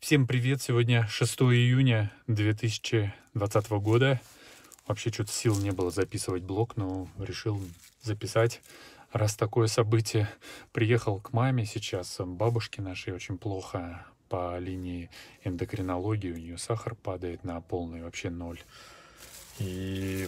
Всем привет! Сегодня 6 июня 2020 года. Вообще что-то сил не было записывать блог, но решил записать. Раз такое событие, приехал к маме сейчас, бабушке нашей очень плохо по линии эндокринологии. У нее сахар падает на полный, вообще 0. И,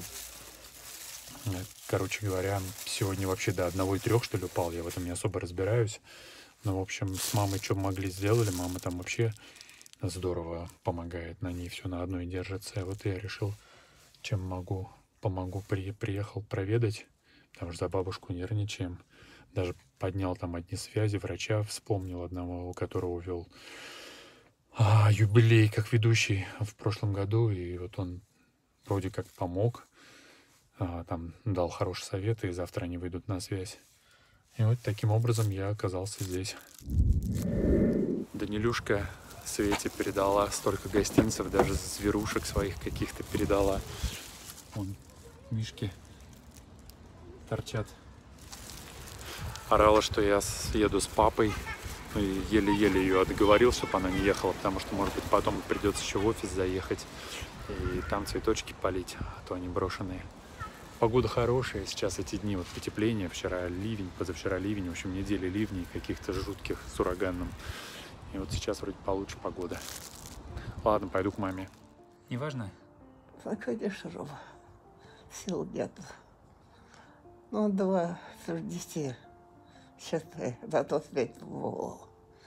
короче говоря, сегодня вообще до 1,3, что ли, упал. Я в этом не особо разбираюсь. Но, в общем, с мамой что могли сделали. Мама там вообще здорово помогает. На ней все на одной держится. И вот я решил, чем могу, помогу. Приехал проведать, потому что за бабушку нервничаем. Даже поднял там одни связи врача, вспомнил одного, у которого вел юбилей как ведущий в прошлом году. И вот он вроде как помог. Там дал хороший совет, и завтра они выйдут на связь. И вот таким образом я оказался здесь. Данилюшка Свете передала столько гостинцев, даже зверушек своих каких-то передала. Вон мишки торчат. Орала, что я еду с папой. И еле-еле ее отговорил, чтобы она не ехала, потому что, может быть, потом придется еще в офис заехать и там цветочки полить, а то они брошенные. Погода хорошая, сейчас эти дни вот потепления, вчера ливень, позавчера ливень, в общем, недели ливней каких-то жутких с ураганом. И вот сейчас вроде получше погода. Ладно, пойду к маме. Не важно? Конечно, Рома. Сил нету. Ну, 2 из 10. Сейчас на тот свет волол.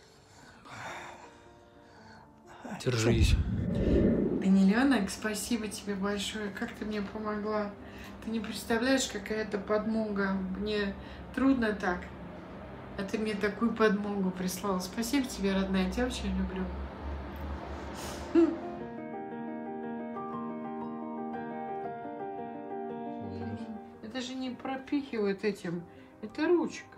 Держись. Даниленок, спасибо тебе большое. Как ты мне помогла. Ты не представляешь, какая это подмога. Мне трудно так. А ты мне такую подмогу прислала. Спасибо тебе, родная. Я тебя очень люблю. Это же не пропихивает этим. Это ручка.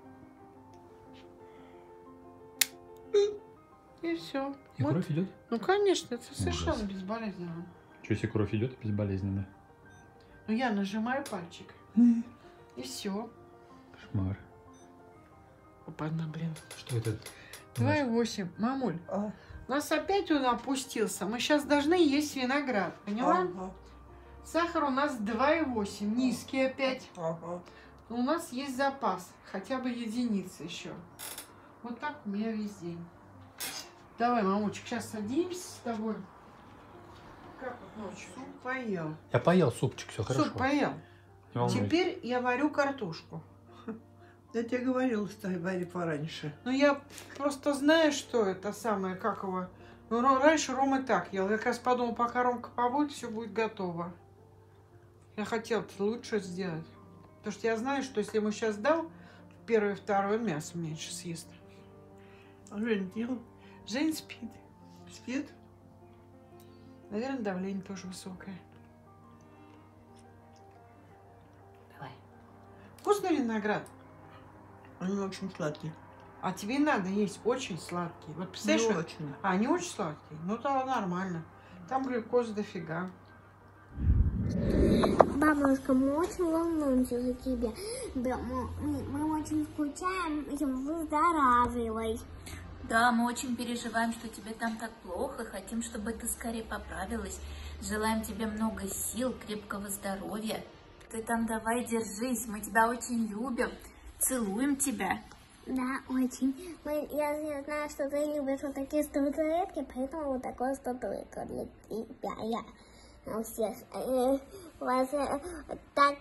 И все. И Вот. кровь идет? Ну, конечно, это совершенно Ужас. безболезненно. Что, если кровь идет безболезненно? Ну, я нажимаю пальчик. И все. Кошмар. Опа-на, блин. Что это? 2,8. Мамуль, у нас опять он опустился. Мы сейчас должны есть виноград. Поняла? Ага. Сахар у нас 2,8. Низкий опять. Ага. Но у нас есть запас. Хотя бы единица еще. Вот так у меня весь день. Давай, мамочек, сейчас садимся с тобой. Как вот ночью? Суп поел. Я поел супчик, все хорошо. Суп поел. Не волнуйся. Теперь я варю картошку. Я тебе говорила, что вари пораньше. Ну, я просто знаю, что это самое, как его. Ну, раньше Рома так ел. Я как раз подумала, пока Ромка побудет, все будет готово. Я хотела лучше сделать. Потому что я знаю, что если ему сейчас дал, первое и второе мясо меньше съест. А Жень делал? Жень спит. Спит? Наверное, давление тоже высокое. Давай. Вкусный виноград? Они очень сладкие. А тебе надо есть очень сладкие. Вот представляешь, Не вот- очень. они очень сладкие. Ну, да, нормально. Там глюкоза дофига. Бабушка, мы очень волнуемся за тебя. Да, мы очень скучаем, выздоравливай. Да, мы очень переживаем, что тебе там так плохо, хотим, чтобы ты скорее поправилась. Желаем тебе много сил, крепкого здоровья. Ты там давай держись, мы тебя очень любим, целуем тебя. Да, очень. Я знаю, что ты любишь вот такие статуэтки, поэтому вот такую статуэтку для тебя я у всех. Вас так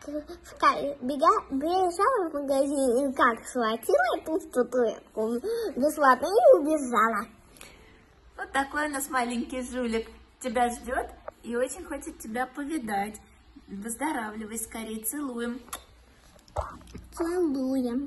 бежала в магазин и как схватила эту статуэтку бесплатно и убежала. Вот такой у нас маленький жулик тебя ждет и очень хочет тебя повидать. Выздоравливай скорее, целуем. Целуем.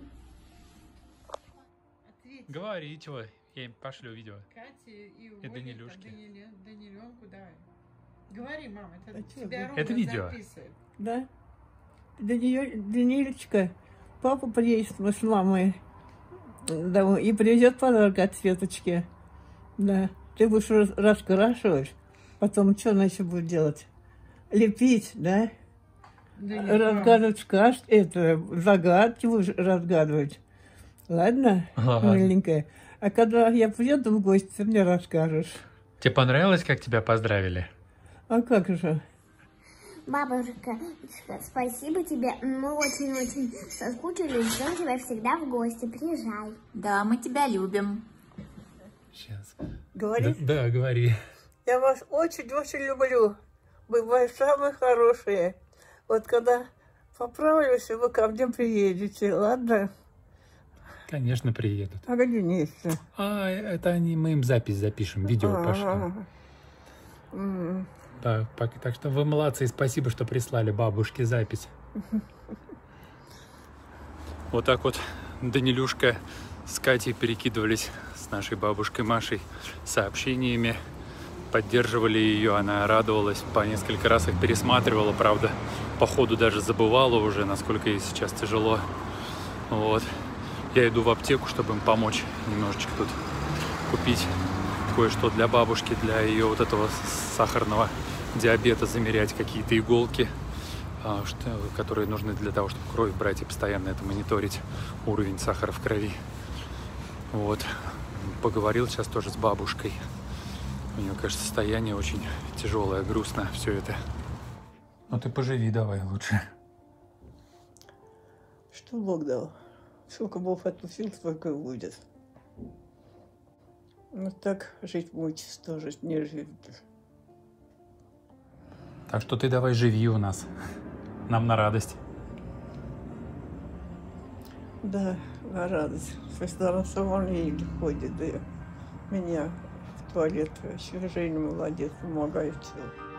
Говорите вы. Я им пошлю видео. Кате и Данилюшке. Даниленку, давай. Говори, мама, это А чё, тебя да? Рома Это видео. записывает. Да? Данилечка, папа приедет с мамой домой и привезет подарок от Светочки. Да. Ты будешь раскрашивать. Потом что она еще будет делать? Лепить, да? Разгадывать сказки, это загадки будешь разгадывать. Ладно, Ага. миленькая? А когда я приеду в гости, ты мне расскажешь. Тебе понравилось, как тебя поздравили? А как же? Бабушка, спасибо тебе. Мы очень-очень соскучились. Ждем тебя всегда в гости. Приезжай. Да, мы тебя любим. Сейчас. Говори. Да, говори. Я вас очень-очень люблю. Вы самые хорошие. Вот когда поправлюсь, вы ко мне приедете, ладно? Конечно, приедут. А где Нестя? А, это они, мы им запись запишем, видео пошлем. Так что вы молодцы, спасибо, что прислали бабушке запись. Вот так вот Данилюшка с Катей перекидывались с нашей бабушкой Машей сообщениями, поддерживали ее, она радовалась, по несколько раз их пересматривала, правда, по ходу даже забывала уже, насколько ей сейчас тяжело. Вот. Я иду в аптеку, чтобы им помочь немножечко тут купить кое-что для бабушки, для ее вот этого сахарного диабета, замерять какие-то иголки, которые нужны для того, чтобы кровь брать и постоянно это мониторить, уровень сахара в крови. Вот. Поговорил сейчас тоже с бабушкой. У нее, конечно, состояние очень тяжелое, грустно все это. Ну ты поживи давай лучше. Что Бог дал? Сколько Бог отпустил, столько и будет. Ну так жить будете, тоже не живете. Так что ты давай живи у нас. Нам на радость. Да, на радость. Всегда на самом деле ходит, да. Меня в туалет еще Женя молодец, помогает все.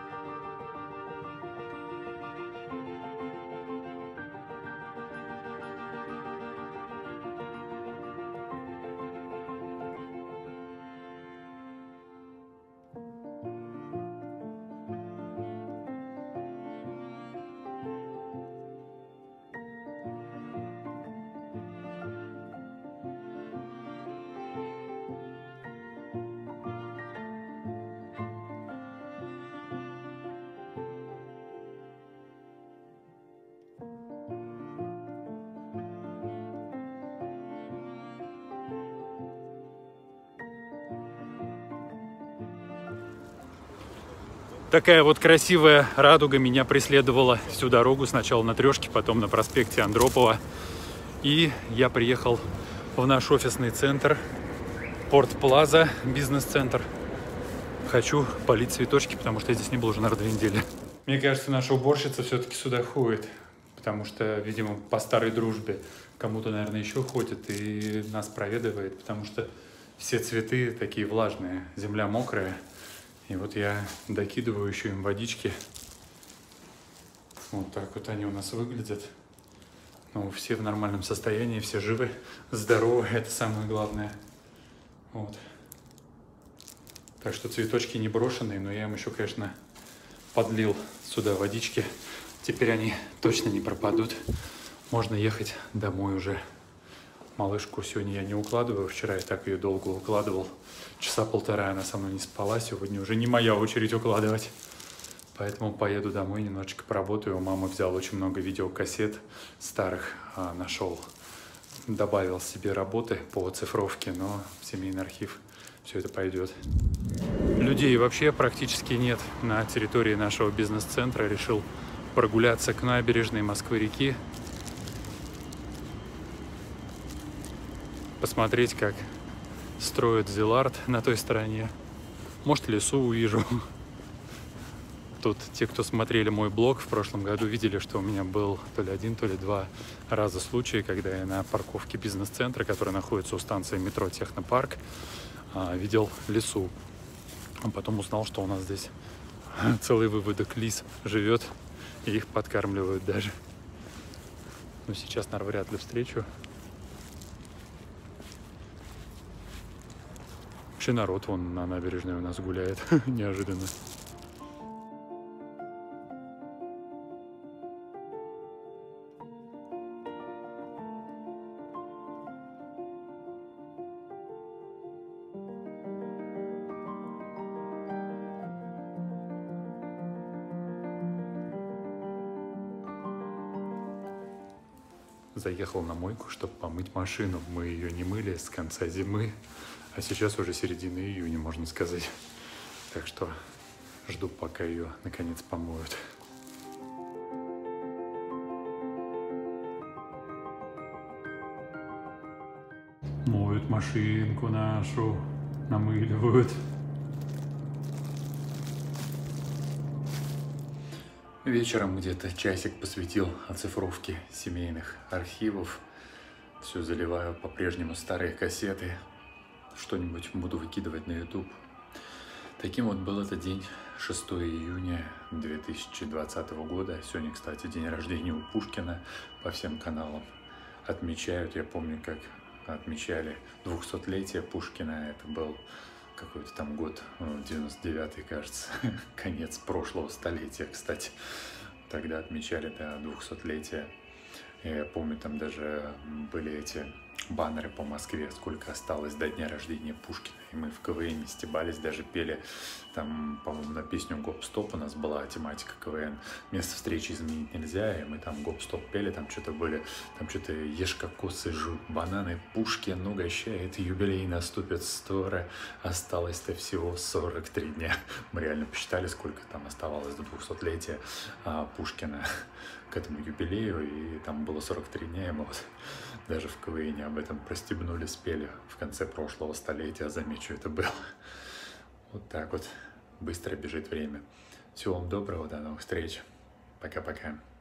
Такая вот красивая радуга меня преследовала всю дорогу. Сначала на Трешке, потом на проспекте Андропова. И я приехал в наш офисный центр, Порт Плаза, бизнес-центр. Хочу полить цветочки, потому что я здесь не был уже, наверное, 2 недели. Мне кажется, наша уборщица все-таки сюда ходит, потому что, видимо, по старой дружбе кому-то, наверное, еще ходит и нас проведывает, потому что все цветы такие влажные, земля мокрая. И вот я докидываю еще им водички. Вот так вот они у нас выглядят. Ну, все в нормальном состоянии, все живы, здоровы, это самое главное. Вот. Так что цветочки не брошенные, но я им еще, конечно, подлил сюда водички. Теперь они точно не пропадут. Можно ехать домой уже. Малышку сегодня я не укладываю. Вчера я так ее долго укладывал. Часа полтора она со мной не спала. Сегодня уже не моя очередь укладывать. Поэтому поеду домой, немножечко поработаю. У мамы взял очень много видеокассет старых. Нашел, добавил себе работы по цифровке, но в семейный архив все это пойдет. Людей вообще практически нет на территории нашего бизнес-центра. Решил прогуляться к набережной Москвы-реки. Посмотреть, как строят Зилард на той стороне. Может, лесу увижу. Тут те, кто смотрели мой блог в прошлом году, видели, что у меня был то ли 1, то ли 2 раза случай, когда я на парковке бизнес-центра, который находится у станции метро Технопарк, видел лису. А потом узнал, что у нас здесь целый выводок лис живет, и их подкармливают даже. Но сейчас, наверное, вряд ли встречу. Вообще народ вон на набережной у нас гуляет, неожиданно. заехал на мойку, чтобы помыть машину. Мы ее не мыли с конца зимы, а сейчас уже середина июня, можно сказать. Так что жду, пока ее наконец помоют. Моют машинку нашу, намыливают. Вечером где-то часик посвятил оцифровке семейных архивов. Все заливаю по-прежнему старые кассеты. Что-нибудь буду выкидывать на YouTube. Таким вот был этот день, 6 июня 2020 года. Сегодня, кстати, день рождения у Пушкина. По всем каналам отмечают. Я помню, как отмечали 200-летие Пушкина. Это был какой-то там год, 99-й, кажется, конец прошлого столетия, кстати. Тогда отмечали, да, 200-летие. Я помню, там даже были эти баннеры по Москве, сколько осталось до дня рождения Пушкина. И мы в КВН стебались, даже пели там, по-моему, на песню «Гоп-стоп» у нас была тематика КВН. Место встречи изменить нельзя, и мы там «Гоп-стоп» пели, там что-то были, там что-то «Ешь кокосы, жуй бананы, Пушкин угощает, юбилей наступит скоро, осталось-то всего 43 дня». Мы реально посчитали, сколько там оставалось до 200-летия Пушкина к этому юбилею, и там было 43 дня, и мы вот даже в КВН об этом простебнули, спели в конце прошлого столетия, замечу, это было. Вот так вот быстро бежит время. Всего вам доброго, до новых встреч. Пока-пока.